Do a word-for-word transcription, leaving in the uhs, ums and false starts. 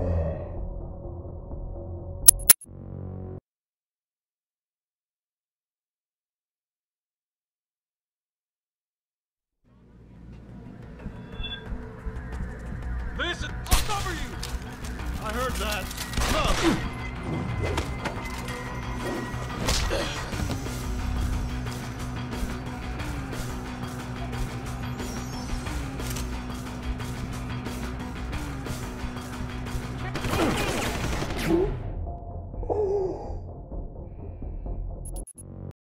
Mason, I'll cover you! I heard that. Come!